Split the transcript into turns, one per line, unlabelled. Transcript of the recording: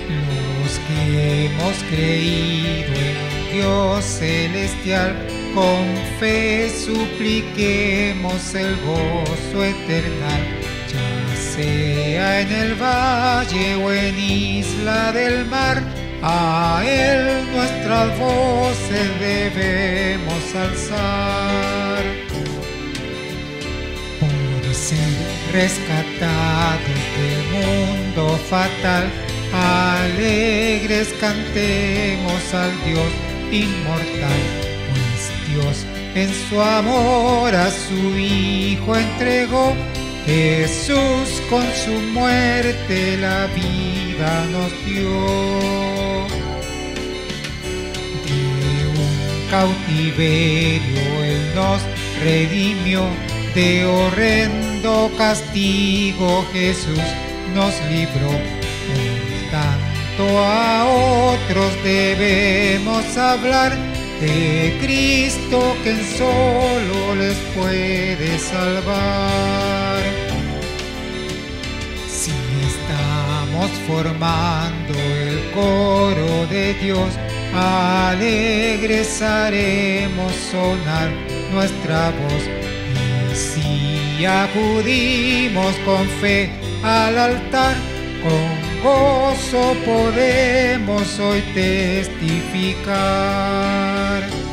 Los que hemos creído en Dios celestial, con fe supliquemos el gozo eternal, ya sea en el valle o en isla del mar, a Él nuestras voces debemos alzar. Por ser rescatados del mundo fatal, alegres cantemos al Dios inmortal, pues Dios en su amor a su Hijo entregó. Jesús con su muerte la vida nos dio. De un cautiverio Él nos redimió, de horrendo castigo Jesús nos libró. Por tanto a otros debemos hablar de Cristo, que solo les puede salvar. Si estamos formando el coro de Dios, alegres haremos sonar nuestra voz. Y si acudimos con fe al altar, con gozo podemos hoy testificar.